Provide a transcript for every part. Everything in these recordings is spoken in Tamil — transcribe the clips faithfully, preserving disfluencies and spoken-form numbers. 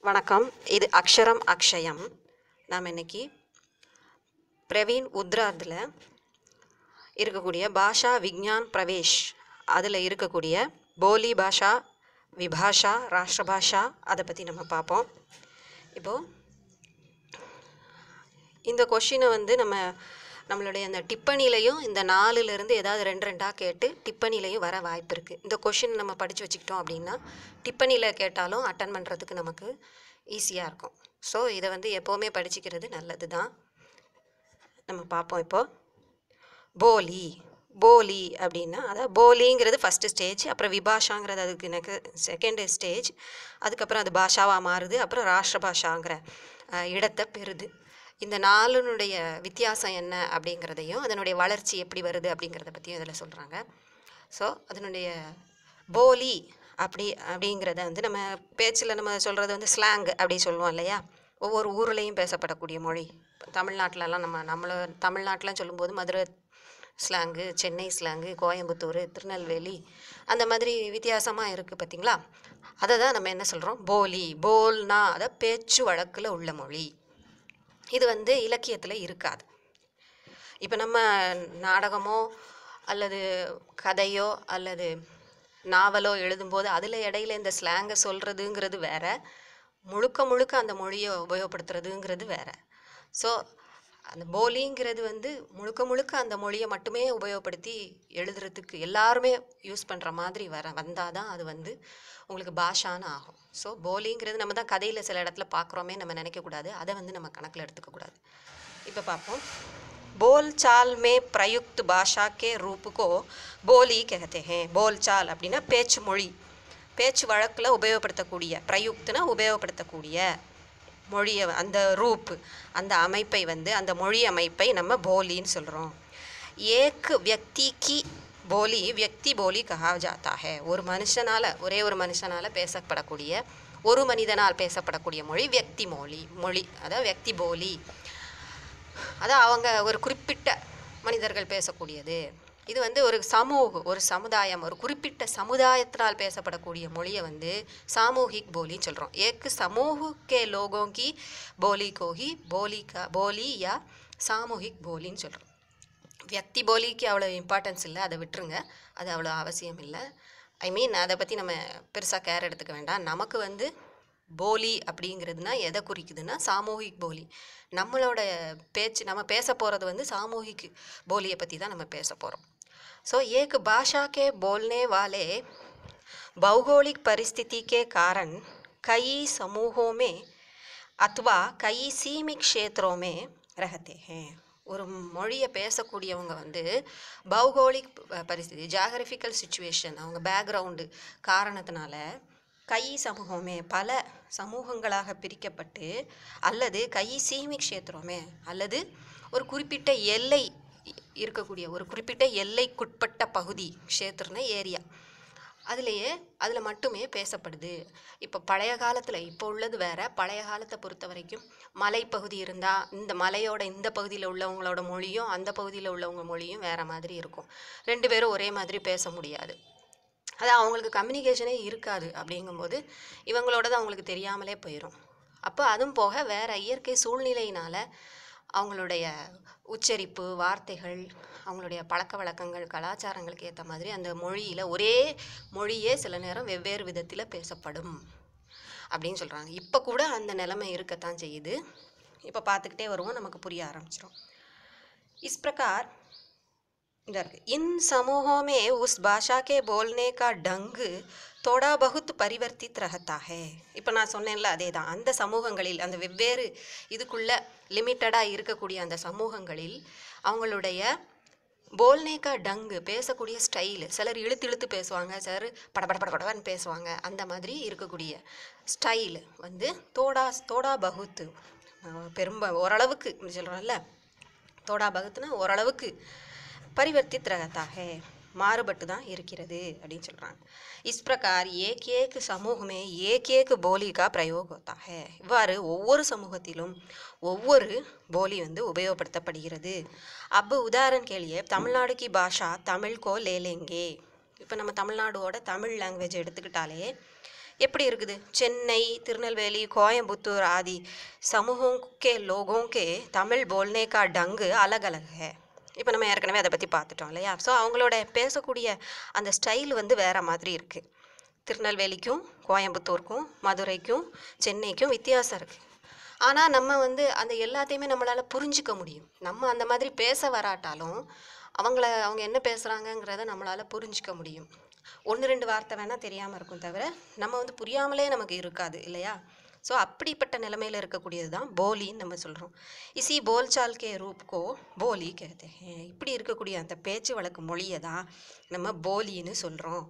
வணக்கம். இது அக்ஷரம் அக்ஷயம். நாம் இன்னைக்கு பிரவீன் உத்ராத்தில் இருக்கக்கூடிய பாஷா விஞ்ஞான் பிரவேஷ் அதில் இருக்கக்கூடிய போலி பாஷா, விபாஷா, ராஷ்டிர பாஷா அதை பற்றி நம்ம பார்ப்போம். இப்போது இந்த கொஷினை வந்து நம்ம நம்மளுடைய அந்த டிப்பணிலையும் இந்த நாலுலேருந்து ஏதாவது ரெண்டு ரெண்டாக கேட்டு டிப்பணிலையும் வர வாய்ப்பு இருக்குது. இந்த கொஷின் நம்ம படித்து வச்சுக்கிட்டோம் அப்படின்னா டிப்பணியில் கேட்டாலும் அட்டன் பண்ணுறதுக்கு நமக்கு ஈஸியாக இருக்கும். ஸோ இதை வந்து எப்போவுமே படிச்சுக்கிறது நல்லது தான். நம்ம பார்ப்போம். இப்போது போலி போலி அப்படின்னா அதாவது போலிங்கிறது ஃபஸ்ட்டு ஸ்டேஜ், அப்புறம் விபாஷாங்கிறது அதுக்கு எனக்கு செகண்ட் ஸ்டேஜ், அதுக்கப்புறம் அது பாஷாவாக மாறுது, அப்புறம் ராஷ்டிர பாஷாங்கிற இடத்தை பெறுது. இந்த நாலுனுடைய வித்தியாசம் என்ன அப்படிங்கிறதையும் அதனுடைய வளர்ச்சி எப்படி வருது அப்படிங்கிறத பற்றியும் இதில் சொல்கிறாங்க. ஸோ அதனுடைய போலி அப்படி அப்படிங்கிறத வந்து நம்ம பேச்சில் நம்ம சொல்கிறது வந்து ஸ்லாங் அப்படி சொல்லுவோம் இல்லையா. ஒவ்வொரு ஊர்லேயும் பேசப்படக்கூடிய மொழி. தமிழ்நாட்டிலலாம் நம்ம நம்மளை தமிழ்நாட்டிலாம் சொல்லும்போது மதுரை ஸ்லாங்கு, சென்னை ஸ்லாங்கு, கோயம்புத்தூர், திருநெல்வேலி அந்த மாதிரி வித்தியாசமாக இருக்குது பார்த்திங்களா. அதை தான் நம்ம என்ன சொல்கிறோம், போலி. போல்னா அதை பேச்சு வழக்கில் உள்ள மொழி. இது வந்து இலக்கியத்தில் இருக்காது. இப்போ நம்ம நாடகமோ அல்லது கதையோ அல்லது நாவலோ எழுதும்போது அதில் இடையில இந்த ஸ்லாங்கை சொல்கிறதுங்கிறது வேற, முழுக்க முழுக்க அந்த மொழியை உபயோகப்படுத்துறதுங்கிறது வேற. ஸோ அந்த போலிங்கிறது வந்து முழுக்க முழுக்க அந்த மொழியை மட்டுமே உபயோகப்படுத்தி எழுதுறதுக்கு எல்லாருமே யூஸ் பண்ணுற மாதிரி வர வந்தால் தான் அது வந்து உங்களுக்கு பாஷான்னு ஆகும். ஸோ போலிங்கிறது நம்ம தான் கதையில் சில இடத்துல பார்க்குறோமே நம்ம நினைக்கக்கூடாது, அதை வந்து நம்ம கணக்கில் எடுத்துக்கக்கூடாது. இப்போ பார்ப்போம். बोल चाल में प्रयुक्त भाषा के रूप को बोली कहते हैं. बोल चाल அப்படின்னா பேச்சு மொழி, பேச்சு வழக்கில் உபயோகப்படுத்தக்கூடிய, பிரயுக்துனா உபயோகப்படுத்தக்கூடிய மொழியை அந்த ரூப் அந்த அமைப்பை வந்து அந்த மொழி அமைப்பை நம்ம போலின்னு சொல்கிறோம். ஏக் வியக்தி கி போலி வியக்தி போலி கஹா ஜாத்தா ஹே. ஒரு மனுஷனால் ஒரே ஒரு மனுஷனால் பேசப்படக்கூடிய ஒரு மனிதனால் பேசப்படக்கூடிய மொழி வியக்தி மொழி மொழி அதாவது வியக்தி போலி. அதான் அவங்க ஒரு குறிப்பிட்ட மனிதர்கள் பேசக்கூடியது. இது வந்து ஒரு சமூகம், ஒரு சமுதாயம், ஒரு குறிப்பிட்ட சமுதாயத்தினால் பேசப்படக்கூடிய மொழியை வந்து சாமூஹிக் போலின்னு சொல்கிறோம். ஏக்கு சமூகே லோகோங்கி போலி கோஹி போலி கா போலி யா சாமூஹிக் போலின்னு சொல்கிறோம். வியக்தி போலிக்கு அவ்வளோ இம்பார்ட்டன்ஸ் இல்லை, அதை விட்டுருங்க, அது அவ்வளோ அவசியம் இல்லை. ஐ மீன் அதை பற்றி நம்ம பெருசாக கேர் எடுத்துக்க வேண்டாம். நமக்கு வந்து போலி அப்படிங்கிறதுனா எதை குறிக்குதுன்னா சாமூஹிக் போலி. நம்மளோட பேச்சு நம்ம பேச போகிறது வந்து சாமூஹிக் போலியை பற்றி தான் நம்ம பேச போகிறோம். ஸோ ஏக் பாஷா கே போல்னே வாலே भौगोलिक परिस्थिति के कारण कई समूहों में अथवा कई सीमित क्षेत्रों में रहते हैं. ஒரு மொழியை பேசக்கூடியவங்க வந்து பௌகோலிக் பரிஸ்திதி, ஜியாகிரபிக்கல் சிச்சுவேஷன், அவங்க பேக்ரவுண்டு காரணத்தினால கை சமூகமே பல சமூகங்களாக பிரிக்கப்பட்டு அல்லது கை சீமி க்ஷேத்திரமே அல்லது ஒரு குறிப்பிட்ட எல்லை இருக்கக்கூடிய ஒரு குறிப்பிட்ட எல்லைக்குட்பட்ட பகுதி, க்ஷேத்திரன ஏரியா, அதுலேயே அதில் மட்டுமே பேசப்படுது. இப்போ பழைய காலத்தில் இப்போ உள்ளது வேறு, பழைய காலத்தை பொறுத்த வரைக்கும் மலைப்பகுதி இருந்தால் இந்த மலையோட இந்த பகுதியில் உள்ளவங்களோட மொழியும் அந்த பகுதியில் உள்ளவங்க மொழியும் வேறு மாதிரி இருக்கும். ரெண்டு பேரும் ஒரே மாதிரி பேச முடியாது. அது அவங்களுக்கு கம்யூனிகேஷனே இருக்காது. அப்படிங்கும்போது இவங்களோட தான் அவங்களுக்கு தெரியாமலே போயிடும். அப்போ அதுவும் போக வேறு இயற்கை சூழ்நிலையினால் அவங்களுடைய உச்சரிப்பு, வார்த்தைகள், அவங்களுடைய பழக்க வழக்கங்கள், கலாச்சாரங்களுக்கு ஏற்ற மாதிரி அந்த மொழியில் ஒரே மொழியே சில நேரம் வெவ்வேறு விதத்தில் பேசப்படும் அப்படின்னு சொல்கிறாங்க. இப்போ கூட அந்த நிலைமை இருக்கத்தான் செய்யுது. இப்போ பார்த்துக்கிட்டே வருவோம், நமக்கு புரிய ஆரம்பிச்சிடும். इस प्रकार इधर इन समूहों में उस भाषा के बोलने का ढंग थोड़ा बहुत परिवर्तित रहता है. இப்போ நான் சொன்னேன்ல அதே தான். அந்த சமூகங்களில் அந்த வெவ்வேறு இதுக்குள்ளே லிமிட்டடாக இருக்கக்கூடிய அந்த சமூகங்களில் அவங்களுடைய போல்னேக்கா டங்கு பேசக்கூடிய ஸ்டைலு, சிலர் இழுத்து இழுத்து பேசுவாங்க, சிலர் படபட படபடன்னு பேசுவாங்க. அந்த மாதிரி இருக்கக்கூடிய ஸ்டைலு வந்து தோடா தோடா பகுத்து பெரும்ப ஓரளவுக்கு சொல்கிறோம்ல, தோடா பகுத்துனா ஓரளவுக்கு परिवर्तित रहता है, மாறுபட்டு தான் இருக்கிறது அப்படின்னு சொல்கிறாங்க. इस प्रकार एक एक समूह में एक एक बोली का प्रयोग होता है. இவ்வாறு ஒவ்வொரு சமூகத்திலும் ஒவ்வொரு போலி வந்து உபயோகப்படுத்தப்படுகிறது. अब उदाहरण के लिए तमिलनाडु की भाषा तमिल को ले लेंगे. இப்போ நம்ம தமிழ்நாடோட தமிழ் லாங்குவேஜ் எடுத்துக்கிட்டாலே எப்படி இருக்குது? சென்னை, திருநெல்வேலி, கோயம்புத்தூர் आदि समूहों के लोगों के तमिल बोलने का ढंग अलग अलग है. இப்போ நம்ம ஏற்கனவே அதை பற்றி பார்த்துட்டோம் இல்லையா? ஸோ அவங்களோட பேசக்கூடிய அந்த ஸ்டைல் வந்து வேறு மாதிரி இருக்குது. திருநெல்வேலிக்கும் கோயம்புத்தூருக்கும் மதுரைக்கும் சென்னைக்கும் வித்தியாசம் இருக்குது. ஆனால் நம்ம வந்து அந்த எல்லாத்தையுமே நம்மளால் புரிஞ்சிக்க முடியும். நம்ம அந்த மாதிரி பேச வராட்டாலும் அவங்கள அவங்க என்ன பேசுகிறாங்கங்கிறத நம்மளால் புரிஞ்சிக்க முடியும். ஒன்று ரெண்டு வார்த்தை வேணால் தெரியாமல் இருக்கும் தவிர நம்ம வந்து புரியாமலே நமக்கு இருக்காது இல்லையா? ஸோ அப்படிப்பட்ட நிலைமையில் இருக்கக்கூடியது தான் போலின்னு நம்ம சொல்கிறோம். இசி போல்சால் கே ரூப் கோ போலி कहते हैं. இப்படி இருக்கக்கூடிய அந்த பேச்சு வழக்கு மொழியை தான் நம்ம போலின்னு சொல்கிறோம்.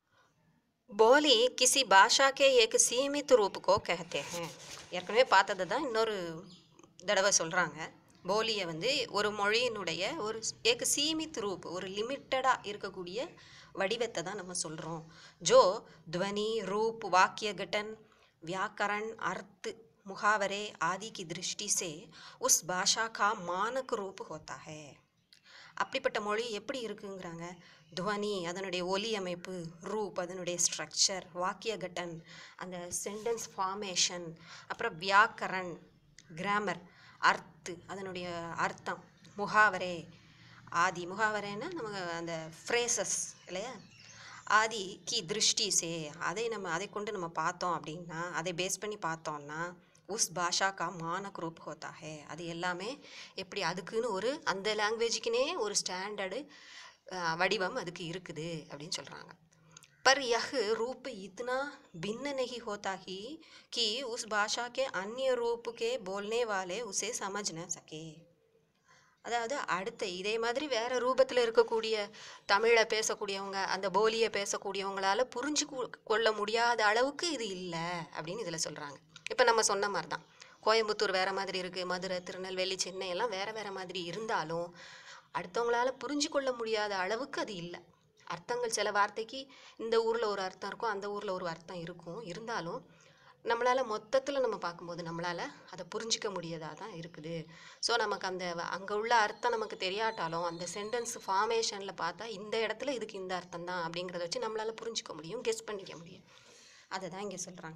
போலி கிசி பாஷா கே ஏக் சீமித் ரூப் கோ कहते हैं. ஏற்கனவே பார்த்தது தான் இன்னொரு தடவை சொல்கிறாங்க. போலியை வந்து ஒரு மொழியினுடைய ஒரு ஏக் சீமித் ரூப், ஒரு லிமிட்டடாக இருக்கக்கூடிய வடிவத்தை தான் நம்ம சொல்கிறோம். ஜோ துவனி रूप वाक्य गठन व्याकरण अर्थ मुहावरे आदि की दृष्टि से उस भाषा का मानक रूप होता है. அப்படிப்பட்ட மொழி எப்படி இருக்குங்கிறாங்க? துவனி அதனுடைய ஒலி அமைப்பு, ரூப் அதனுடைய ஸ்ட்ரக்சர், வாக்கிய கட்டன் அந்த சென்டென்ஸ் ஃபார்மேஷன், அப்புறம் வியாக்கரன் கிராமர், அர்த்து அதனுடைய அர்த்தம், முகாவரே ஆதி முகாவரேன்னா நமக்கு அந்த ஃப்ரேசஸ் இல்லையா? ஆதி கி திருஷ்டி சே அதை நம்ம அதை கொண்டு நம்ம பார்த்தோம் அப்படின்னா, அதை பேஸ் பண்ணி பார்த்தோம்னா உஸ் பாஷா கா மானக் ரூப் ஹோத்தா ஹே. அது எல்லாமே எப்படி அதுக்குன்னு ஒரு அந்த லாங்குவேஜுக்குனே ஒரு ஸ்டாண்டர்டு வடிவம் அதுக்கு இருக்குது அப்படின்னு சொல்கிறாங்க. पर यह रूप इतना भिन्न नहीं होता ही कि उस भाषा के अन्य रूप के बोलने वाले उसे समझ न सके. அதாவது அடுத்த இதே மாதிரி வேறு ரூபத்தில் இருக்கக்கூடிய தமிழை பேசக்கூடியவங்க அந்த போலியை பேசக்கூடியவங்களால் புரிஞ்சு கொள்ள முடியாத அளவுக்கு இது இல்லை அப்படின்னு இதில் சொல்கிறாங்க. இப்போ நம்ம சொன்ன மாதிரி தான் கோயம்புத்தூர் வேறு மாதிரி இருக்குது, மதுரை திருநெல்வேலி சென்னை எல்லாம் வேறு வேறு மாதிரி இருந்தாலும் அடுத்தவங்களால் புரிஞ்சு கொள்ள முடியாத அளவுக்கு அது இல்லை. அர்த்தங்கள் சில வார்த்தைக்கு இந்த ஊரில் ஒரு அர்த்தம் இருக்கும், அந்த ஊரில் ஒரு அர்த்தம் இருக்கும். இருந்தாலும் நம்மளால் மொத்தத்தில் நம்ம பார்க்கும்போது நம்மளால் அதை புரிஞ்சிக்க முடியாதாக தான் இருக்குது. ஸோ நமக்கு அந்த அங்கே உள்ள அர்த்தம் நமக்கு தெரியாட்டாலும் அந்த சென்டென்ஸ் ஃபார்மேஷனில் பார்த்தா இந்த இடத்துல இதுக்கு இந்த அர்த்தம் தான் அப்படிங்கிறத வச்சு நம்மளால் புரிஞ்சிக்க முடியும், கெஸ் பண்ணிக்க முடியும். அதை தான் இங்கே சொல்கிறாங்க.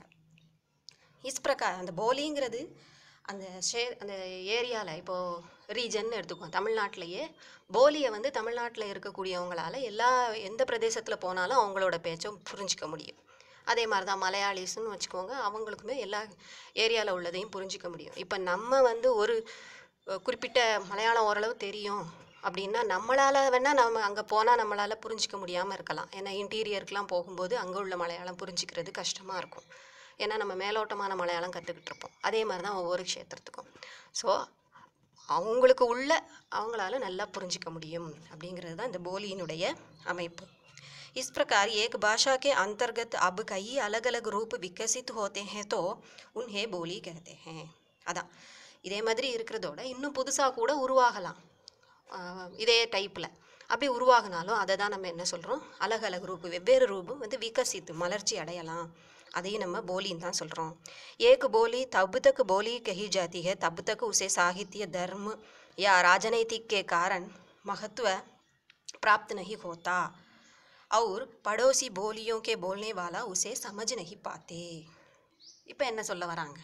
இஸ் பிரகார் அந்த போலிங்கிறது அந்த ஷே அந்த ஏரியாவில் இப்போது ரீஜன் எடுத்துக்குவோம். தமிழ்நாட்டிலையே போலியை வந்து தமிழ்நாட்டில் இருக்கக்கூடியவங்களால எல்லா எந்த பிரதேசத்தில் போனாலும் அவங்களோட பேச்சை புரிஞ்சிக்க முடியும். அதே மாதிரி தான் மலையாளிஸ்ன்னு வச்சுக்கோங்க, அவங்களுக்குமே எல்லா ஏரியாவில் உள்ளதையும் புரிஞ்சிக்க முடியும். இப்போ நம்ம வந்து ஒரு குறிப்பிட்ட மலையாளம் ஓரளவு தெரியும் அப்படின்னா நம்மளால் வேணால் நம்ம அங்கே போனால் நம்மளால் புரிஞ்சிக்க முடியாமல் இருக்கலாம். ஏன்னா இன்டீரியருக்கெலாம் போகும்போது அங்கே உள்ள மலையாளம் புரிஞ்சிக்கிறது கஷ்டமாக இருக்கும். ஏன்னா நம்ம மேலோட்டமான மலையாளம் கற்றுக்கிட்டு இருப்போம். அதே மாதிரி தான் ஒவ்வொரு க்ஷேத்திரத்துக்கும். ஸோ அவங்களுக்கு உள்ள அவங்களால நல்லா புரிஞ்சிக்க முடியும் அப்படிங்கிறது தான் இந்த போலியினுடைய அமைப்பு. इस प्रकार एक भाषा के अंतर्गत अब कई अलग अलग रूप विकसित होते हैं तो उन्हें बोली कहते हैं. அதான் இதே மாதிரி இருக்கிறதோட இன்னும் புதுசாக கூட உருவாகலாம் இதே டைப்பில். அப்படி உருவாகினாலும் அதை தான் நம்ம என்ன சொல்கிறோம், அலग अलग ரூப் வெவ்வேறு ரூபம் வந்து விகசித்து மலர்ச்சி அடையலாம். அதையும் நம்ம போலின்னு தான் சொல்கிறோம். एक बोली तब तक बोली कही जाती है तब तक उसे साहित्य धर्म या राजनीतिक के कारण महत्व प्राप्त नहीं होता और पड़ोसी बोलियों के बोलने वाला उसे समझ नहीं पाते. இப்போ என்ன சொல்ல வராங்க,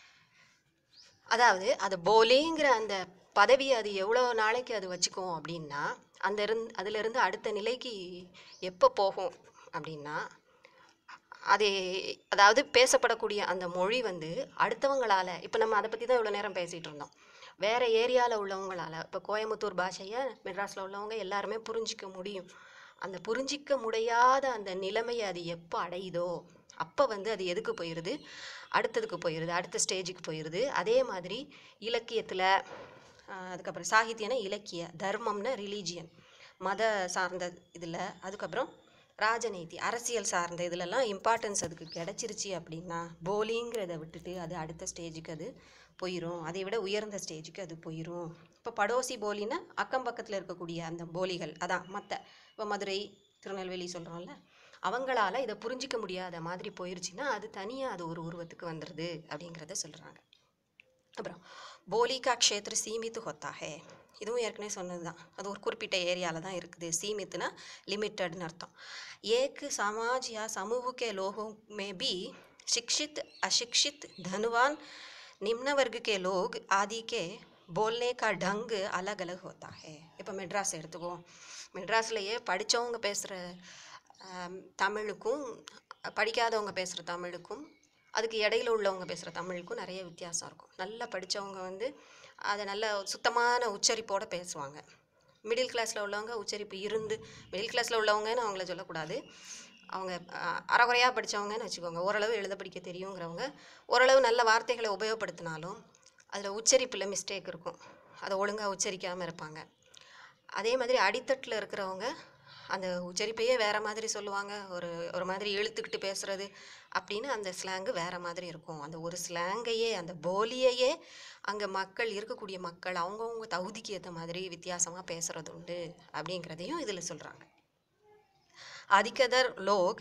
அதாவது அது போலிங்கிற அந்த பதவி அது எவ்வளோ நாளைக்கு அது வச்சுக்கும் அப்படின்னா அந்த இருந்து அதிலிருந்து அடுத்த நிலைக்கு எப்போ போகும் அப்படின்னா அது அதாவது பேசப்படக்கூடிய அந்த மொழி வந்து அடுத்தவங்களால், இப்போ நம்ம அதை பற்றி தான் இவ்வளோ நேரம் பேசிகிட்டு இருந்தோம், வேறு ஏரியாவில் உள்ளவங்களால். இப்போ கோயம்புத்தூர் பாஷையை மெட்ராஸில் உள்ளவங்க எல்லாருமே புரிஞ்சிக்க முடியும். அந்த புரிஞ்சிக்க முடியாத அந்த நிலைமையை அது எப்போ அடையுதோ அப்போ வந்து அது எதுக்கு போயிடுது, அடுத்ததுக்கு போயிடுது, அடுத்த ஸ்டேஜுக்கு போயிடுது. அதே மாதிரி இலக்கியத்தில் அதுக்கப்புறம் சாகித்யம்னா இலக்கிய, தர்மம்னா ரிலீஜியன் மத சார்ந்த இதில், அதுக்கப்புறம் ராஜநீதி அரசியல் சார்ந்த இதிலெல்லாம் இம்பார்ட்டன்ஸ் அதுக்கு கிடச்சிருச்சு அப்படின்னா போலிங்கிறத விட்டுட்டு அது அடுத்த ஸ்டேஜுக்கு அது போயிடும், அதை விட உயர்ந்த ஸ்டேஜுக்கு அது போயிடும். இப்போ படோசி போலின்னா அக்கம் பக்கத்தில் இருக்கக்கூடிய அந்த போலிகள், அதான் மற்ற இப்போ மதுரை திருநெல்வேலி சொல்கிறோம்ல, அவங்களால இதை புரிஞ்சிக்க முடியாத மாதிரி போயிடுச்சுன்னா அது தனியாக அது ஒரு உருவத்துக்கு வந்துடுது அப்படிங்கிறத சொல்கிறாங்க. அப்புறம் போலி கா க்ஷேத்ர சீமித் ஹோத்தா ஹே, இதுவும் ஏற்கனவே சொன்னது தான். அது ஒரு குறிப்பிட்ட ஏரியாவில் தான் இருக்குது. சீமித்னா லிமிட்டட்னு அர்த்தம். ஏக் சமாஜ் யா சமூக கே லோகோं में भी शिक्षित अशिक्षित धनवान निम्न वर्ग के लोग आदि के बोलने का ढंग अलग अलग होता है. இப்போ மெட்ராஸ் எடுத்துக்குவோம். மெட்ராஸ்லையே படித்தவங்க பேசுகிற தமிழுக்கும் படிக்காதவங்க பேசுகிற தமிழுக்கும் அதுக்கு இடையில உள்ளவங்க பேசுகிற தமிழுக்கும் நிறைய வித்தியாசம் இருக்கும். நல்லா படித்தவங்க வந்து அதை நல்ல சுத்தமான உச்சரிப்போடு பேசுவாங்க. மிடில் கிளாஸில் உள்ளவங்க உச்சரிப்பு இருந்து, மிடில் கிளாஸில் உள்ளவங்கன்னு அவங்கள சொல்லக்கூடாது, அவங்க அறகுறையாக படித்தவங்கன்னு வச்சுக்கோங்க, ஓரளவு எழுத படிக்க தெரியுங்கிறவங்க ஓரளவு நல்ல வார்த்தைகளை உபயோகப்படுத்தினாலும் அதில் உச்சரிப்பில் மிஸ்டேக் இருக்கும், அதை ஒழுங்காக உச்சரிக்காமல் இருப்பாங்க. அதே மாதிரி அடித்தட்டில் இருக்கிறவங்க அந்த உச்சரிப்பையே வேறு மாதிரி சொல்லுவாங்க, ஒரு ஒரு மாதிரி இழுத்துக்கிட்டு பேசுகிறது அப்படின்னு அந்த ஸ்லாங்கு வேறு மாதிரி இருக்கும். அந்த ஒரு ஸ்லாங்கையே, அந்த போலியையே அங்கே மக்கள் இருக்கக்கூடிய மக்கள் அவங்கவுங்க தகுதிக்கு ஏற்ற மாதிரி வித்தியாசமாக பேசுகிறது உண்டு அப்படிங்கிறதையும் இதில் சொல்கிறாங்க. अधिकतर लोग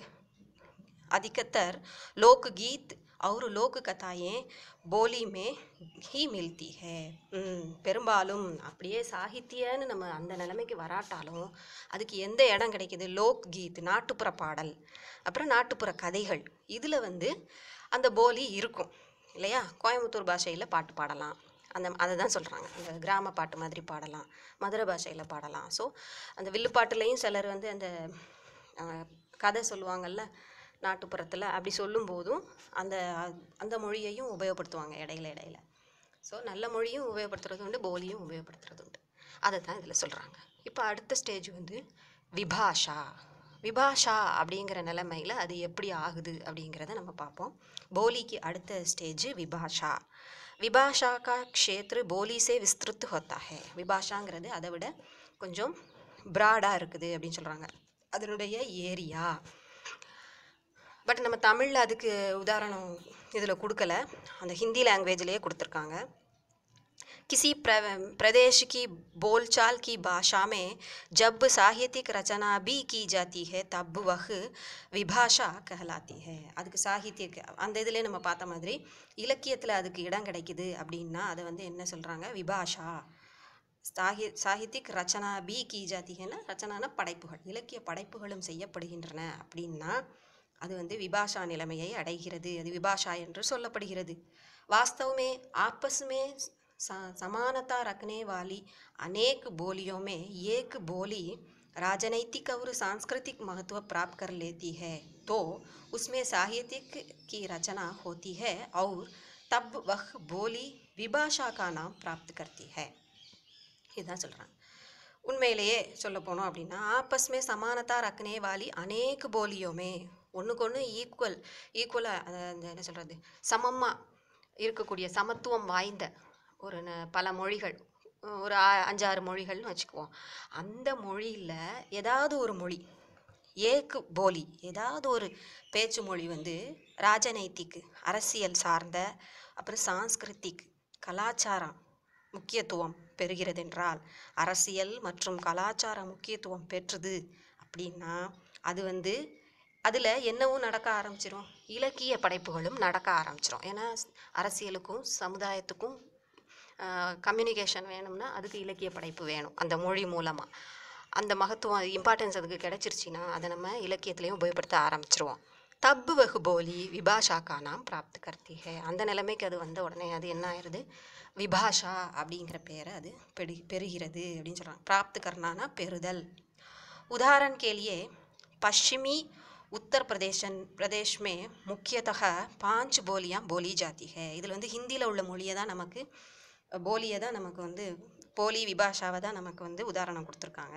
अधिकतर लोकगीत और लोक कथाएं बोली में ही मिलती है. பெரும்பாலும் அப்படியே சாகித்யன்னு நம்ம அந்த நிலைமைக்கு வராட்டாலும் அதுக்கு எந்த இடம் கிடைக்கிது? லோக் கீத், நாட்டுப்புற பாடல், அப்புறம் நாட்டுப்புற கதைகள், இதில் வந்து அந்த போலி இருக்கும் இல்லையா? கோயம்புத்தூர் பாஷையில் பாட்டு பாடலாம், அந்த அதை தான் சொல்கிறாங்க. அந்த கிராம பாட்டு மாதிரி பாடலாம், மதுரை பாஷையில் பாடலாம். ஸோ அந்த வில்லுப்பாட்டுலேயும் சிலர் வந்து அந்த கதை சொல்லுவாங்கள்ல நாட்டுப்புறத்தில், அப்படி சொல்லும்போதும் அந்த அந்த மொழியையும் உபயோகப்படுத்துவாங்க இடையில இடையில. ஸோ நல்ல மொழியும் உபயோகப்படுத்துறது உண்டு, போலியும் உபயோகப்படுத்துறது உண்டு. அதை தான் இதில் சொல்கிறாங்க. இப்போ அடுத்த ஸ்டேஜ் வந்து விபாஷா. விபாஷா அப்படிங்கிற நிலைமையில் அது எப்படி ஆகுது அப்படிங்கிறத நம்ம பார்ப்போம். போலிக்கு அடுத்த ஸ்டேஜ் விபாஷா. விபாஷா கா க்ஷேத்ர போலி சே விஸ்திருத் ஹோத்தா ஹே. விபாஷாங்கிறது அதை விட கொஞ்சம் ப்ராடாக இருக்குது அப்படின்னு சொல்கிறாங்க, அதனுடைய ஏரியா. பட் நம்ம தமிழில் அதுக்கு உதாரணம் இதில் கொடுக்கல, அந்த ஹிந்தி லாங்குவேஜ்லேயே கொடுத்துருக்காங்க. किसी प्रदेश की बोलचाल की भाषा में जब साहित्यिक रचना भी की जाती है तब वह विभाषा कहलाती है. அதுக்கு சாகித்யக் அந்த இதிலே நம்ம பார்த்த மாதிரி இலக்கியத்தில் அதுக்கு இடம் கிடைக்குது அப்படின்னா அதை வந்து என்ன சொல்கிறாங்க? விபாஷா. சாகி சாகித்யிக் ரச்சனா பி கி ஜாத்திகன்னா ரச்சனான படைப்புகள், இலக்கிய படைப்புகளும் செய்யப்படுகின்றன அப்படின்னா அது வந்து விபாஷா நிலைமையை அடைகிறது, அது விபாஷா என்று சொல்லப்படுகிறது. வாஸ்தவமே ஆப்பஸ்மே समानता रखने वाली अनेक बोलियों में एक बोली राजनैतिक और सांस्कृतिक महत्व प्राप्त कर लेती है तो उसमें साहित्यिक की रचना होती है और तब वह बोली विभाषा का नाम प्राप्त करती है. இதுதான் சொல்கிறாங்க. உண்மையிலேயே சொல்ல போனோம் அப்படின்னா ஆப்பஸ்மே சமானத்தா ரக்னே வாலி அநேக போலியோமே, ஒன்றுக்கு ஒன்று ஈக்குவல் ஈக்குவலாக அந்த என்ன சொல்கிறது சமமாக இருக்கக்கூடிய சமத்துவம் வாய்ந்த ஒரு பல மொழிகள், ஒரு அஞ்சாறு மொழிகள்னு வச்சுக்குவோம். அந்த மொழியில் ஏதாவது ஒரு மொழி ஏக்கு போலி, ஏதாவது ஒரு பேச்சு மொழி வந்து ராஜநைத்திக்கு அரசியல் சார்ந்த, அப்புறம் சான்ஸ்கிருத்திக் கலாச்சாரம் முக்கியத்துவம் பெறுகிறது என்றால், அரசியல் மற்றும் கலாச்சார முக்கியத்துவம் பெற்றது அப்படின்னா அது வந்து அதில் என்னவும் நடக்க ஆரம்பிச்சிடும், இலக்கிய படைப்புகளும் நடக்க ஆரம்பிச்சிடும். ஏன்னா அரசியலுக்கும் சமுதாயத்துக்கும் கம்யூனிகேஷன் வேணும்னா அதுக்கு இலக்கிய படைப்பு வேணும். அந்த மொழி மூலமாக அந்த மகத்துவம் இம்பார்ட்டன்ஸ் அதுக்கு கிடச்சிருச்சின்னா அதை நம்ம இலக்கியத்துலேயும் உபயோகப்படுத்த ஆரம்பிச்சிருவோம். தப்பு வகு போலி விபாஷாக்கா நாம் பிராப்த் கர்த்தி ஹே. அந்த நிலைமைக்கு அது வந்த உடனே அது என்ன ஆயிடுது? விபாஷா அப்படிங்கிற பேரை அது பெரு பெறுகிறது அப்படின்னு சொல்கிறாங்க. பிராப்த் கர்னானா பெறுதல். उदाहरण के लिए पश्चिमी उत्तर प्रदेशन प्रदेश में मुख्यतः पांच बोलियाँ बोली जाती है. இதில் வந்து ஹிந்தியில் உள்ள மொழியை தான் நமக்கு போலியை தான் நமக்கு வந்து போலி விபாஷாவை தான் நமக்கு வந்து உதாரணம் கொடுத்துருக்காங்க.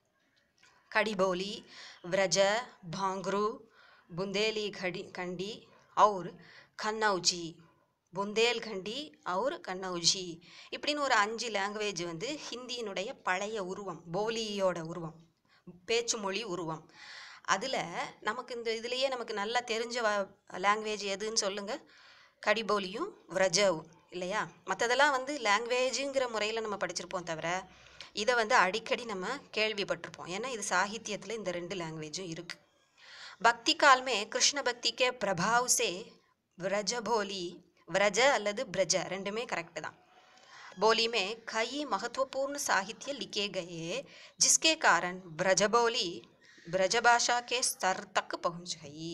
கடிபோலி, व्रज, भांगरू, बुंदेली खड़ी कंडी और कन्नौजी, புந்தேல்கண்டி और கன்னௌஜி இப்படின்னு ஒரு அஞ்சு லாங்குவேஜ் வந்து ஹிந்தியினுடைய பழைய உருவம், போலியோட உருவம், பேச்சு மொழி உருவம். அதில் நமக்கு இந்த இதுலேயே நமக்கு நல்லா தெரிஞ்ச லாங்குவேஜ் எதுன்னு சொல்லுங்கள்? கடிபோலியும் விரஜவும் இல்லையா? மற்றதெல்லாம் வந்து லாங்குவேஜுங்கிற முறையில் நம்ம படிச்சிருப்போம், தவிர இதை வந்து அடிக்கடி நம்ம கேள்விப்பட்டிருப்போம். ஏன்னா இது சாகித்யத்தில் இந்த ரெண்டு லாங்குவேஜும் இருக்குது. பக்தி கால் में कृष्ण भक्ति के प्रभाव से व्रज बोली व्रज அல்லது ब्रज ரெண்டுமே கரெக்ட் தான். बोली में कई महत्वपूर्ण साहित्य लिखे गए जिसके कारण ब्रजबोली ब्रजभाषा के स्तर तक पहुंच गई.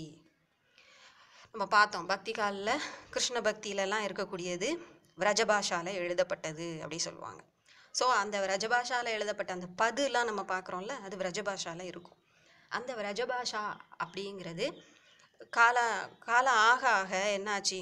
நம்ம பார்த்தோம் பக்தி காலில் கிருஷ்ண பக்தியிலலாம் இருக்கக்கூடியது விரஜபாஷாவில் எழுதப்பட்டது அப்படி சொல்லுவாங்க. ஸோ அந்த விரஜபாஷாவில் எழுதப்பட்ட அந்த பதுலாம் நம்ம பார்க்குறோம்ல, அது விரஜபாஷாவில் இருக்கும். அந்த விரஜபாஷா அப்படிங்கிறது கால காலம் ஆக ஆக என்னாச்சு,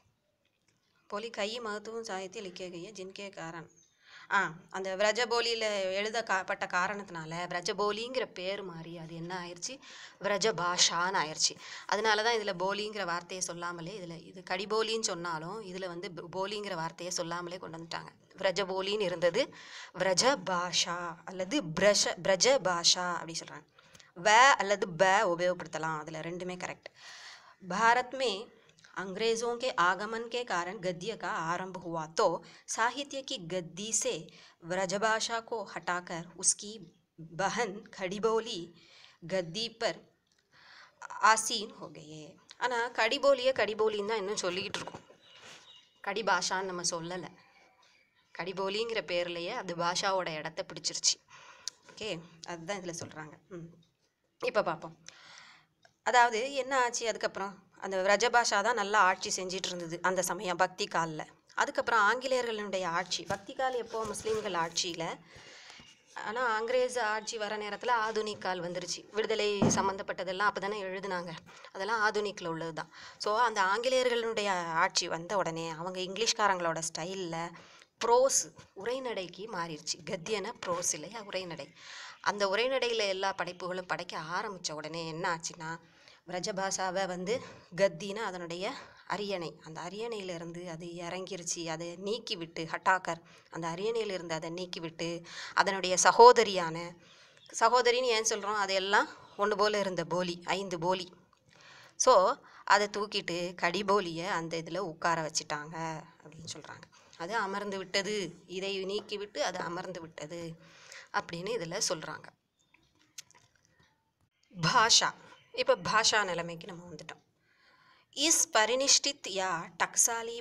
போலி கை மகத்துவம் சாகித்ய லிக்கேகைய ஜின்கே காரன் ஆ அந்த விரஜபோலியில் எழுதப்பட்ட காரணத்தினால விரஜபோலிங்கிற பேர் மாறி அது என்ன ஆயிடுச்சு, விரஜபாஷான்னு ஆயிடுச்சு. அதனால தான் இதில் போலிங்கிற வார்த்தையை சொல்லாமலே, இதில் இது கடிபோலின்னு சொன்னாலும் இதில் வந்து போலிங்கிற வார்த்தையை சொல்லாமலே கொண்டு வந்துட்டாங்க. விரஜபோலின்னு இருந்தது விரஜபாஷா அல்லது பிரஷ பிரஜபாஷா அப்படி சொல்கிறாங்க. வ அல்லது ப உபயோகப்படுத்தலாம், அதில் ரெண்டுமே கரெக்ட். भारत में अंग्रेज़ों के आगमन के कारण गद्य का आरंभ हुआ तो साहित्य की गद्दी से व्रजभाषा को हटाकर उसकी बहन खड़ीबोली गद्दी पर आसीन हो गए. ஆனால் கடிபோலியை கடிபோலின்னு தான் இன்னும் சொல்லிக்கிட்டு இருக்கோம், கடி பாஷான்னு நம்ம சொல்லலை. கடிபோலிங்கிற பேர்லையே அது பாஷாவோட இடத்த பிடிச்சிருச்சு. ஓகே, அதுதான் இதில் சொல்கிறாங்க. ம் இப்போ பார்ப்போம். அதாவது என்ன ஆச்சு, அதுக்கப்புறம் அந்த விரஜபாஷா தான் நல்லா ஆட்சி செஞ்சிட்டு இருந்தது அந்த சமயம் பக்தி காலில். அதுக்கப்புறம் ஆங்கிலேயர்களுடைய ஆட்சி, பக்தி கால் எப்போ முஸ்லீம்கள் ஆட்சியில், ஆனால் ஆங்கிலேஸ் ஆட்சி வர நேரத்தில் ஆதுனிக் கால் வந்துருச்சு. விடுதலை சம்மந்தப்பட்டதெல்லாம் அப்போ தானே எழுதுனாங்க, அதெல்லாம் ஆதுனிக்கில் உள்ளது தான். ஸோ அந்த ஆங்கிலேயர்களுடைய ஆட்சி வந்த உடனே அவங்க இங்கிலீஷ்காரங்களோட ஸ்டைலில் ப்ரோஸ் உரைநடைக்கு மாறிடுச்சு. கத்தியன ப்ரோஸ் இல்லையா, உரைநடை. அந்த உரைநடையில் எல்லா படைப்புகளும் படைக்க ஆரம்பித்த உடனே என்ன ஆச்சுன்னா, விரஜபாஷாவை வந்து கத்தினா அதனுடைய அரியணை, அந்த அரியணையிலிருந்து அது இறங்கிருச்சு. அதை நீக்கி விட்டு ஹட்டாக்கர் அந்த அரியணையிலிருந்து அதை நீக்கி விட்டு அதனுடைய சகோதரியான, சகோதரின்னு ஏன் சொல்கிறோம், அதையெல்லாம் ஒன்று போல் இருந்த போலி, ஐந்து போலி. ஸோ அதை தூக்கிட்டு கடிபோலியை அந்த இதில் உட்கார வச்சுட்டாங்க அப்படின்னு சொல்கிறாங்க. அது அமர்ந்து விட்டது, இதை நீக்கி விட்டு அது அமர்ந்து விட்டது அப்படின்னு இதில் சொல்கிறாங்க. பாஷா, இப்போ பாஷா நிலைமைக்கு நம்ம வந்துட்டோம். Is பரிநிஷ்டித் yeah டக்சாலி,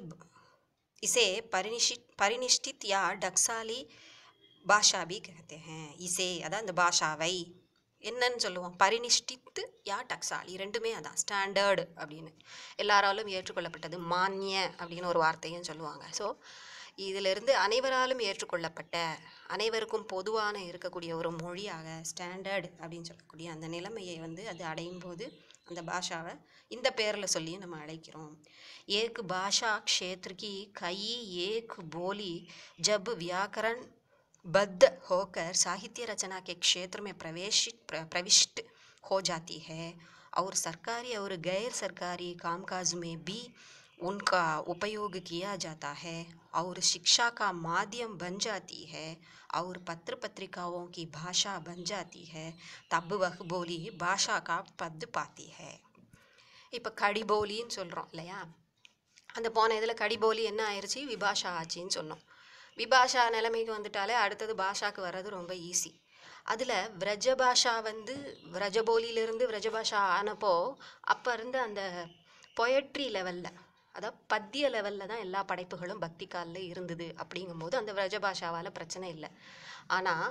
இசே பரிநிஷித் பரிநிஷ்டித் yeah டக்சாலி Basha B கஹத்தே ஹேன். இசே அதான் இந்த பாஷாவை என்னன்னு சொல்லுவோம், பரிநிஷ்டித்து யா டக்சாலி, ரெண்டுமே அதான் ஸ்டாண்டர்டு அப்படின்னு எல்லாராலும் ஏற்றுக்கொள்ளப்பட்டது. மானிய அப்படின்னு ஒரு வார்த்தையும் சொல்லுவாங்க. ஸோ இதிலிருந்து அனைவராலும் ஏற்றுக்கொள்ளப்பட்ட, அனைவருக்கும் பொதுவான இருக்கக்கூடிய ஒரு மொழியாக ஸ்டாண்டர்டு அப்படின்னு சொல்லக்கூடிய அந்த நிலைமையை வந்து அது அடையும் போது அந்த பாஷாவை இந்த பேரில் சொல்லி நம்ம அழைக்கிறோம். ஏக் பாஷா க்ஷேத்ர கி கை ஏக் போலி ஜப் வியாக்கरण बद्ध होकर साहित्य रचना के क्षेत्र में प्रवेशित प्रविष्ट हो जाती है और सरकारी और गैर सरकारी कामकाज में भी उनका उपयोग किया जाता है और शिक्षा का माध्यम बन जाती है और पत्र पत्रिकाओं की भाषा बन जाती है, तब वह बोली भाषा का पद पाती है. இப்போ கடிபோலின்னு சொல்கிறோம் இல்லையா, அந்த போன இதில் கடிபோலி என்ன ஆயிடுச்சு, விபாஷா ஆச்சின்னு சொன்னோம். விபாஷா நிலைமைக்கு வந்துட்டாலே அடுத்தது பாஷாவுக்கு வர்றது ரொம்ப ஈஸி. அதில் விரஜபாஷா வந்து விரஜபோலியிலிருந்து விரஜபாஷா ஆனப்போ அப்போ இருந்த அந்த பொயட்ரி லெவலில், அதாவது பத்திய லெவலில் தான் எல்லா படைப்புகளும் பக்தி காலில் இருந்தது. அப்படிங்கும்போது அந்த விரஜபாஷாவால் பிரச்சனை இல்லை. ஆனால்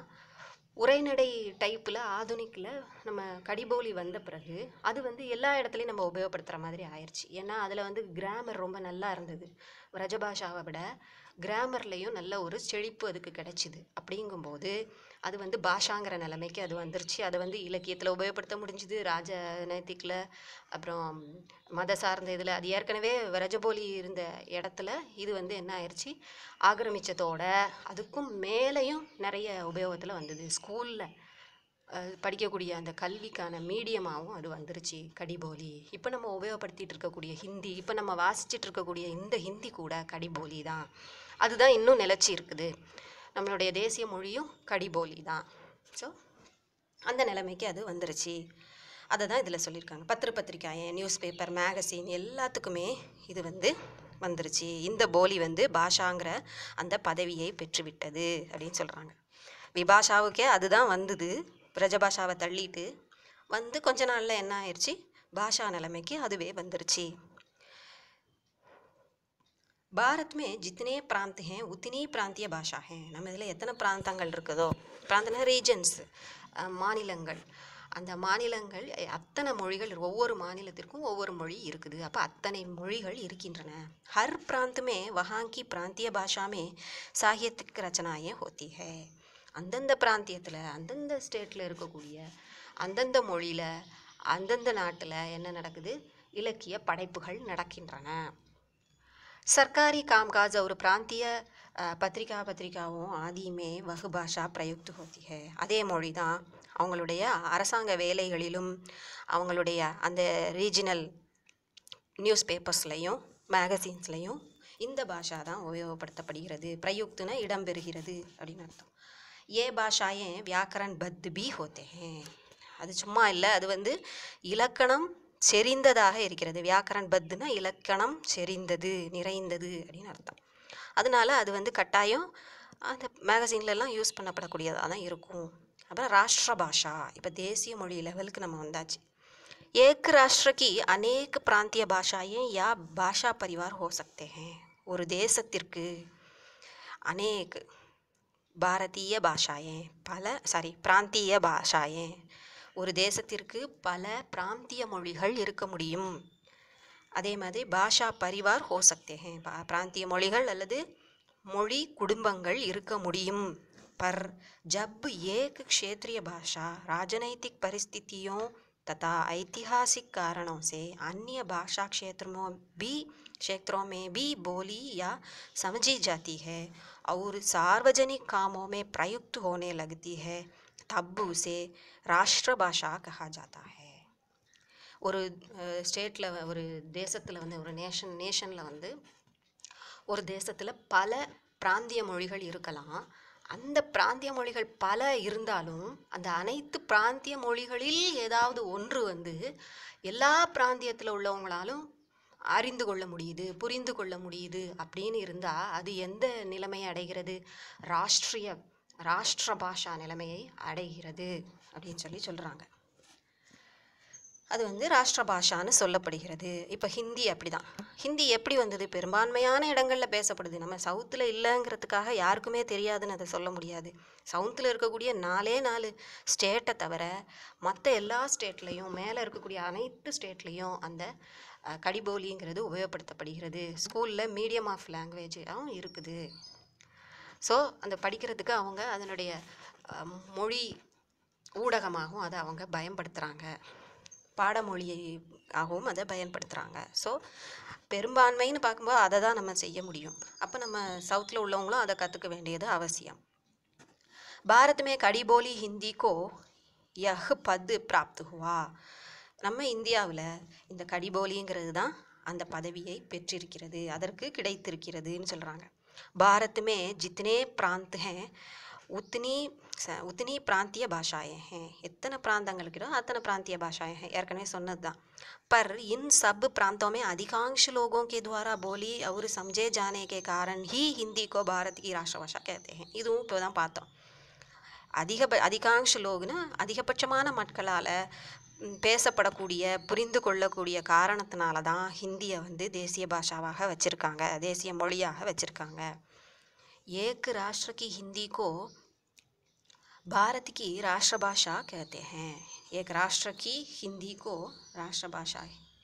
உரைநடை டைப்பில் ஆதுனிக்கில் நம்ம கடிபோலி வந்த பிறகு அது வந்து எல்லா இடத்துலையும் நம்ம உபயோகப்படுத்துகிற மாதிரி ஆயிடுச்சு. ஏன்னா அதில் வந்து கிராமர் ரொம்ப நல்லா இருந்தது. விரஜபாஷாவை விட கிராமர்லேயும் நல்ல ஒரு செழிப்பு அதுக்கு கிடைச்சிது. அப்படிங்கும்போது அது வந்து பாஷாங்கிற நிலைமைக்கு அது வந்துருச்சு. அதை வந்து இலக்கியத்தில் உபயோகப்படுத்த முடிஞ்சுது, ராஜநைத்திக்கில், அப்புறம் மத சார்ந்த இதில். அது ஏற்கனவே விரஜபோலி இருந்த இடத்துல இது வந்து என்ன ஆயிடுச்சு, ஆக்கிரமித்ததோட அதுக்கும் மேலேயும் நிறைய உபயோகத்தில் வந்தது. ஸ்கூலில் படிக்கக்கூடிய அந்த கல்விக்கான மீடியமாகவும் அது வந்துருச்சு கடிபோலி. இப்போ நம்ம உபயோகப்படுத்திகிட்டு இருக்கக்கூடிய ஹிந்தி, இப்போ நம்ம வாசிச்சுட்டு இருக்கக்கூடிய இந்த ஹிந்தி கூட கடிபோலி தான். அதுதான் இன்னும் நிலச்சி இருக்குது. நம்மளுடைய தேசிய மொழியும் கடிபோலி தான். ஸோ அந்த நிலைமைக்கு அது வந்துருச்சு. அதை தான் இதில் சொல்லியிருக்காங்க. பத்திர பத்திரிக்காய், நியூஸ் பேப்பர், மேகசின் எல்லாத்துக்குமே இது வந்து வந்துருச்சு. இந்த போலி வந்து பாஷாங்கிற அந்த பதவியை பெற்றுவிட்டது அப்படின்னு சொல்கிறாங்க. விபாஷாவுக்கே அதுதான் வந்தது, பிரஜபாஷாவை தள்ளிட்டு வந்து கொஞ்ச நாளில் என்ன ஆயிடுச்சு, பாஷா நிலைமைக்கு அதுவே வந்துருச்சு. भारत में जितने प्रांत हैं उतनी प्रांतीय भाषा हैं. நம்ம இதில் எத்தனை பிராந்தங்கள் இருக்குதோ, பிராந்தனா ரீஜன்ஸ், மாநிலங்கள், அந்த மாநிலங்கள் அத்தனை மொழிகள், ஒவ்வொரு மாநிலத்திற்கும் ஒவ்வொரு மொழி இருக்குது. அப்போ அத்தனை மொழிகள் இருக்கின்றன. हर प्रांत में वहाँ की प्रांतीय भाषा में साहित्यिक रचनाएं होती है. அந்தந்த பிராந்தியத்தில் அந்தந்த ஸ்டேட்டில் இருக்கக்கூடிய அந்தந்த மொழியில் அந்தந்த நாட்டில் என்ன நடக்குது, இலக்கிய படைப்புகள் நடக்கின்றன. सरकारी कामकाज और प्रांतीय பத்திரிகா பத்திரிகாவும் ஆதியுமே வகு பாஷா பிரயுக்து ஹோத்தி ஹே. அதே மொழி தான் அவங்களுடைய அரசாங்க வேலைகளிலும் அவங்களுடைய அந்த ரீஜினல் நியூஸ் பேப்பர்ஸ்லையும் மேகசின்ஸ்லையும் இந்த பாஷா தான் உபயோகப்படுத்தப்படுகிறது. பிரயுக்துனா இடம்பெறுகிறது அப்படின்னு அர்த்தம். ஏ பாஷாயே வியாக்கரன் பத் பி ஹோத்தே ஹே. அது சும்மா இல்லை, அது வந்து இலக்கணம் செறிந்ததாக இருக்கிறது. வியாக்கரன் பத்துனா இலக்கணம் செறிந்தது, நிறைந்தது அப்படின்னு அர்த்தம். அதனால அது வந்து கட்டாயம் அந்த மேகசின்லலாம் யூஸ் பண்ணப்படக்கூடியதாக தான் இருக்கும். அப்புறம் ராஷ்டிர பாஷா, இப்போ தேசிய மொழி லெவலுக்கு நம்ம வந்தாச்சு. ஏக் ராஷ்டிர கி அநேக பிராந்திய பாஷாயே யா பாஷா பரிவார் ஹோ சக்தே ஹே. ஒரு தேசத்திற்கு அநேக பாரதிய பாஷாயே பல சாரி பிராந்திய பாஷாயே, ஒரு தேசத்திற்கு பல பிராந்திய மொழிகள் இருக்க முடியும். அதே மாதிரி பாஷா பரிவார் ஹோ சக்தே ஹே, பிராந்திய மொழிகள் அல்லது மொழி குடும்பங்கள் இருக்க முடியும். பர் ஜப் ஏக் க்ஷேத்ரிய பாஷா राजनैतिक परिस्थितियों तथा ऐतिहासिक कारणों से अन्य भाषा क्षेत्रों भी क्षेत्रों में भी बोली या समझी जाती है और सार्वजनिक कामों में प्रयुक्त होने लगती है, तब उसे राष्ट्र भाषा कहा जाता है. ஒரு ஸ்டேட்டில், ஒரு தேசத்தில் வந்து, ஒரு நேஷன் நேஷனில் வந்து ஒரு தேசத்தில் பல பிராந்திய மொழிகள் இருக்கலாம். அந்த பிராந்திய மொழிகள் பல இருந்தாலும் அந்த அனைத்து பிராந்திய மொழிகளில் ஏதாவது ஒன்று வந்து எல்லா பிராந்தியத்தில் உள்ளவங்களாலும் அறிந்து கொள்ள முடியுது, புரிந்து கொள்ள முடியுது அப்படின்னு இருந்தால் அது எந்த நிலைமையை அடைகிறது, ராஷ்ட்ரிய ராஷ்டிர பாஷா நிலைமையை அடைகிறது அப்படின்னு சொல்லி சொல்கிறாங்க. அது வந்து ராஷ்டிர பாஷான்னு சொல்லப்படுகிறது. இப்போ ஹிந்தி அப்படி தான். ஹிந்தி எப்படி வந்தது, பெரும்பான்மையான இடங்களில் பேசப்படுது. நம்ம சவுத்தில் இல்லைங்கிறதுக்காக யாருக்குமே தெரியாதுன்னு அதை சொல்ல முடியாது. சவுத்தில் இருக்கக்கூடிய நாலே நாலு ஸ்டேட்டை தவிர மற்ற எல்லா ஸ்டேட்லேயும், மேலே இருக்கக்கூடிய அனைத்து ஸ்டேட்லேயும் அந்த கடிபோலிங்கிறது உபயோகப்படுத்தப்படுகிறது. ஸ்கூலில் மீடியம் ஆஃப் லாங்குவேஜும் இருக்குது. ஸோ அந்த படிக்கிறதுக்கு அவங்க அதனுடைய மொழி ஊடகமாகவும் அதை அவங்க பயன்படுத்துகிறாங்க, பாடமொழியாகவும் அதை பயன்படுத்துகிறாங்க. ஸோ பெரும்பான்மைன்னு பார்க்கும்போது அதை தான் நம்ம செய்ய முடியும். அப்போ நம்ம சவுத்தில் உள்ளவங்களும் அதை கற்றுக்க வேண்டியது அவசியம். பாரத் மே கடிபோலி ஹிந்தி கோ யஹ் பத் பிராப்த் ஹுவா. நம்ம இந்தியாவில் இந்த கடிபோலிங்கிறது தான் அந்த பதவியை பெற்றிருக்கிறது, அதற்கு கிடைத்திருக்கிறதுன்னு சொல்கிறாங்க. பாரத் மே ஜித்னே பிராந்த் ஹே உத்னி உத்னி பிராந்திய பாஷாயே ஹே. எத்தனை பிராந்தங்கள் இருக்கிறோ அத்தனை பிராந்திய பாஷாயே ஹே, ஏற்கனவே சொன்னது தான். पर इन सब प्रांतों में अधिकांश लोगों के द्वारा बोली और समझे जाने के कारण ही हिंदी को भारत की राष्ट्रभाषा कहते हैं. இதுவும் இப்போ தான் பார்த்தோம். அதிக அதிகாங்ஷ லோக்னா அதிகபட்சமான மக்களால் பேசப்படக்கூடிய, புரிந்து கொள்ளக்கூடிய காரணத்தினால தான் ஹிந்தியை வந்து தேசிய பாஷாவாக வச்சுருக்காங்க, தேசிய மொழியாக வச்சுருக்காங்க. ஏக் ராஷ்டிர கி ஹிந்தி கோ भारत की राष्ट्रभाषा कहते हैं. एक राष्ट्र की हिंदी को राष्ट्रभाषा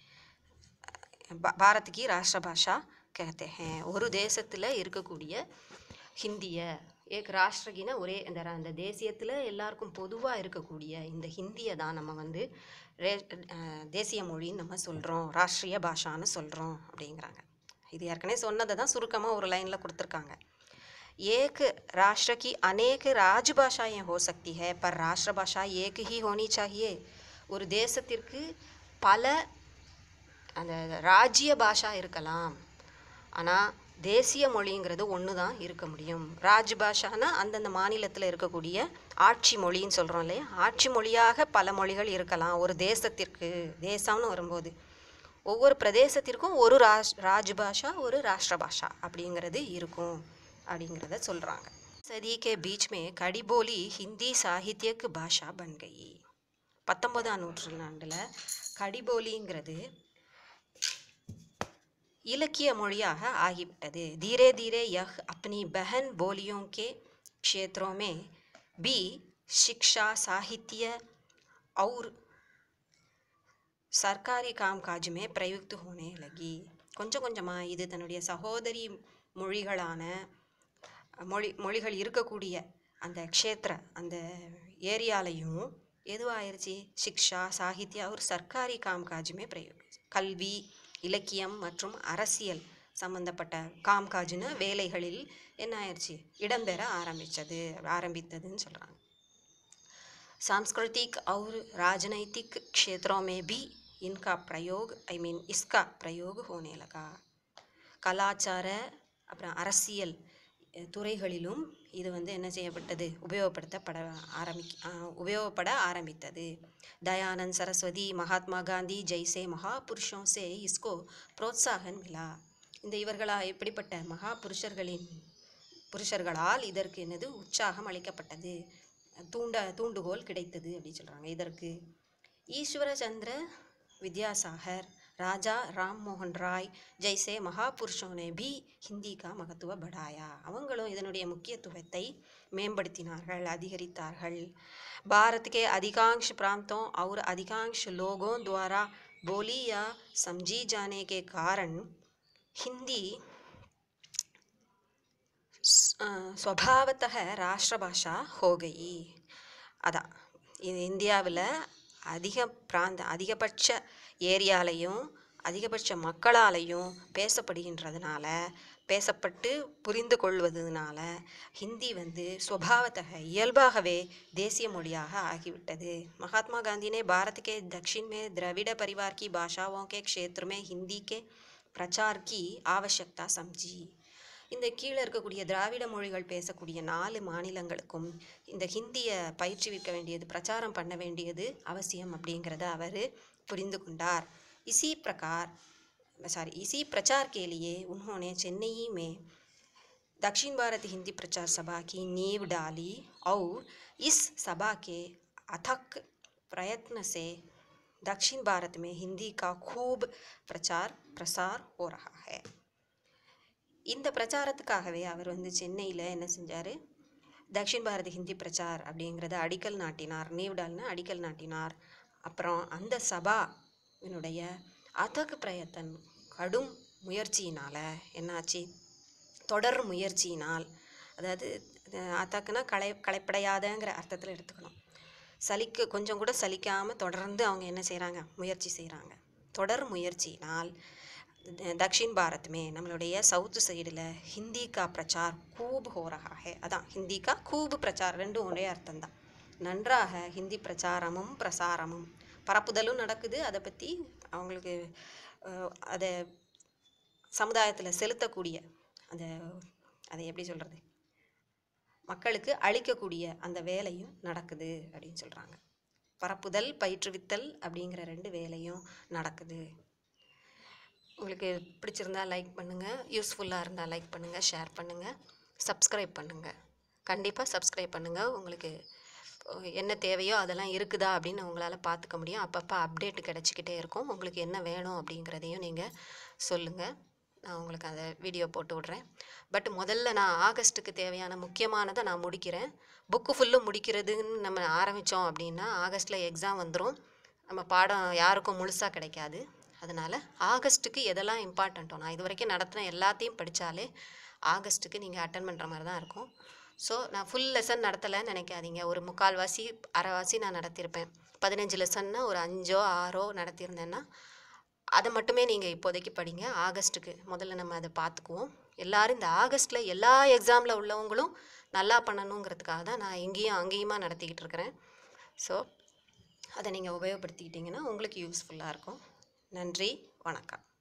भारत की राष्ट्रभाषा कहते हैं. ஒரு தேசத்தில் இருக்கக்கூடிய ஹிந்தியை, ஏக் ராஷ்டிரகின ஒரே இந்த அந்த தேசியத்தில் எல்லாருக்கும் பொதுவாக இருக்கக்கூடிய இந்த ஹிந்தியை தான் நம்ம வந்து ரே தேசிய மொழின்னு நம்ம சொல்கிறோம், ராஷ்ட்ரிய பாஷான்னு சொல்கிறோம் அப்படிங்கிறாங்க. இது ஏற்கனவே சொன்னதை தான் சுருக்கமாக ஒரு லைனில் கொடுத்துருக்காங்க. एक राष्ट्र की अनेक राजभाषाएं हो सकती है पर राष्ट्रभाषा एक ही होनी चाहिए. ஒரு தேசத்திற்கு பல அந்த ராஜ்ய பாஷா இருக்கலாம், ஆனால் தேசிய மொழிங்கிறது ஒன்று தான் இருக்க முடியும். ராஜ் பாஷானா அந்தந்த மாநிலத்தில் இருக்கக்கூடிய ஆட்சி மொழின்னு சொல்கிறோம் இல்லையா, ஆட்சி மொழியாக பல மொழிகள் இருக்கலாம் ஒரு தேசத்திற்கு. தேசம்னு வரும்போது ஒவ்வொரு பிரதேசத்திற்கும் ஒரு ராஜ் ராஜ் பாஷா, ஒரு ராஷ்டிர பாஷா அப்படிங்கிறது இருக்கும் அப்படிங்கிறத சொல்கிறாங்க. சதி கே பீச் மே கடிபோலி ஹிந்தி சாகித்யக்கு பாஷா பன் கயி. பத்தொன்பதாம் நூற்றாண்டில் கடிபோலிங்கிறது இலக்கிய மொழியாக ஆகிவிட்டது. धीरे धीरे यह अपनी बहन बोलियों के क्षेत्रों में भी शिक्षा, साहित्य और सरकारी कामकाज में प्रयुक्त होने लगी. கொஞ்சம் கொஞ்சமாக இது தன்னுடைய சகோதரி மொழிகளான மொழி மொழிகள் இருக்கக்கூடிய அந்த க்ஷேத்திர அந்த ஏரியாலையும் எதுவாயிருச்சு, சிக்ஷா, சாகித்யா ஒரு சர்க்காரி காம்காஜுமே பிரயோக கல்வி, இலக்கியம் மற்றும் அரசியல் சம்பந்தப்பட்ட காம்காஜுன்னு வேலைகளில் என்ன ஆயிடுச்சு, இடம்பெற ஆரம்பித்தது ஆரம்பித்ததுன்னு சொல்கிறாங்க. सांस्कृतिक और राजनैतिक क्षेत्रों में भी इनका प्रयोग आई मीन इसका प्रयोग होने लगा. கலாச்சார அப்புறம் அரசியல் துறைகளிலும் இது வந்து என்ன செய்யப்பட்டது, உபயோகப்படுத்தப்பட ஆரம்பி உபயோகப்பட ஆரம்பித்தது. दयानंद सरस्वती, महात्मा गांधी जैसे महापुरुषों से इसको प्रोत्साहन मिला. இந்த இவர்களா எப்படிப்பட்ட மகா புருஷர்களின் புருஷர்களால் இதற்கு என்னது உற்சாகம் அளிக்கப்பட்டது, தூண்ட தூண்டுகோல் கிடைத்தது அப்படின்னு சொல்கிறாங்க. இதற்கு ஈஸ்வர சந்திர வித்யாசாகர், ராஜா ராம் மோகன் ராய் ஜெய்சே மகாபுருஷோனே பி ஹிந்தி கா மகத்துவ படாயா. அவங்களும் இதனுடைய முக்கியத்துவத்தை மேம்படுத்தினார்கள், அதிகரித்தார்கள். भारत के अधिकांश प्रांतों और अधिकांश लोगों द्वारा बोली या समझी जाने के कारण हिंदी स्वभावतः राष्ट्रभाषा हो गई. அதான் இது இந்தியாவில் அதிக பிராந்த அதிகபட்ச ஏரியாலையும் அதிகபட்ச மக்களாலையும் பேசப்படுகின்றதுனால, பேசப்பட்டு புரிந்து கொள்வதனால ஹிந்தி வந்து स्वभावतः இயல்பாகவே தேசிய மொழியாக ஆகிவிட்டது. महात्मा गांधी ने भारत के दक्षिण में द्रविड़ परिवार की भाषाओं के क्षेत्र में हिंदी के प्रचार की आवश्यकता समझी. இந்த கீழே இருக்கக்கூடிய திராவிட மொழிகள் பேசக்கூடிய நாலு மாநிலங்களுக்கும் இந்த ஹிந்தியை பயிற்றுவிக்க வேண்டியது, பிரச்சாரம் பண்ண வேண்டியது அவசியம் அப்படிங்கிறத அவர் புரிந்து கொண்டார். इसी प्रकार सॉरी इसी प्रचार के लिए उन्होंने चेन्नई में दक्षिण भारत हिंदी प्रचार सभा की नींव डाली और इस सभा के अथक प्रयत्न से दक्षिण भारत में हिंदी का खूब प्रचार प्रसार हो रहा है. இந்த பிரச்சாரத்துக்காகவே அவர் வந்து சென்னையில் என்ன செஞ்சார், தக்ஷின் பாரத ஹிந்தி பிரச்சார் அப்படிங்கிறத அடிக்கல் நாட்டினார். நீவ்டால்னு அடிக்கல் நாட்டினார். அப்புறம் அந்த சபாவினுடைய அதக் பிரயத்தன் கடும் முயற்சியினால் என்னாச்சு, தொடர் முயற்சியினால், அதாவது அதக்குனா கலை களைப்படையாதங்கிற அர்த்தத்தில் எடுத்துக்கணும். சலிக்க கொஞ்சம் கூட சலிக்காமல் தொடர்ந்து அவங்க என்ன செய்கிறாங்க, முயற்சி செய்கிறாங்க. தொடர் முயற்சியினால் दक्षिण भारत में நம்மளுடைய சவுத்து சைடில் ஹிந்தி கா பிரச்சார் கூப் ஹோ ரஹா ஹே. அதான் ஹிந்தி கா கூப் பிரச்சார் ரெண்டும் ஒரே அர்த்தம்தான். நன்றாக ஹிந்தி பிரச்சாரமும் பிரசாரமும் பரப்புதலும் நடக்குது. அதை பற்றி அவங்களுக்கு அதை சமுதாயத்தில் செலுத்தக்கூடிய அந்த அதை எப்படி சொல்கிறது, மக்களுக்கு அளிக்கக்கூடிய அந்த வேலையும் நடக்குது அப்படின்னு சொல்கிறாங்க. பரப்புதல், பயிற்றுவித்தல் அப்படிங்கிற ரெண்டு வேலையும் நடக்குது. உங்களுக்கு பிடிச்சிருந்தா லைக் பண்ணுங்கள், யூஸ்ஃபுல்லாக இருந்தால் லைக் பண்ணுங்கள், ஷேர் பண்ணுங்கள், சப்ஸ்கிரைப் பண்ணுங்கள். கண்டிப்பாக சப்ஸ்கிரைப் பண்ணுங்கள். உங்களுக்கு என்ன தேவையோ அதெல்லாம் இருக்குதா அப்படின்னு உங்களால் பார்த்துக்க முடியும். அப்பப்போ அப்டேட் கிடச்சிக்கிட்டே இருக்கும். உங்களுக்கு என்ன வேணும் அப்படிங்கிறதையும் நீங்கள் சொல்லுங்கள், நான் உங்களுக்கு அந்த வீடியோ போட்டு விட்றேன். பட் முதல்ல நான் ஆகஸ்ட்டுக்கு தேவையான முக்கியமானதை நான் முடிக்கிறேன். புக்கு ஃபுல்லும் முடிக்கிறதுன்னு நம்ம ஆரம்பித்தோம் அப்படின்னா ஆகஸ்ட்டில் எக்ஸாம் வந்துடும். நம்ம பாடம் யாருக்கும் முழுசாக கிடைக்காது. அதனால் ஆகஸ்ட்டுக்கு எதெல்லாம் இம்பார்ட்டண்ட்டோ, நான் இது வரைக்கும் நடத்தின எல்லாத்தையும் படித்தாலே ஆகஸ்ட்டுக்கு நீங்கள் அட்டன் பண்ணுற மாதிரி தான் இருக்கும். ஸோ நான் ஃபுல் லெசன் நடத்தலைன்னு நினைக்காதீங்க. ஒரு முக்கால்வாசி அரைவாசி நான் நடத்தியிருப்பேன். பதினஞ்சு லெசன்னா ஒரு அஞ்சோ ஆறோ நடத்தியிருந்தேன்னா அதை மட்டுமே நீங்கள் இப்போதைக்கு படிங்க. ஆகஸ்ட்டுக்கு முதல்ல நம்ம அதை பார்த்துக்குவோம். எல்லோரும் இந்த ஆகஸ்ட்டில் எல்லா எக்ஸாமில் உள்ளவங்களும் நல்லா பண்ணணுங்கிறதுக்காக தான் நான் எங்கேயும் அங்கேயுமா நடத்திக்கிட்டு இருக்கிறேன். ஸோ அதை நீங்கள் உபயோகப்படுத்திக்கிட்டிங்கன்னா உங்களுக்கு யூஸ்ஃபுல்லாக இருக்கும். நன்றி, வணக்கம்.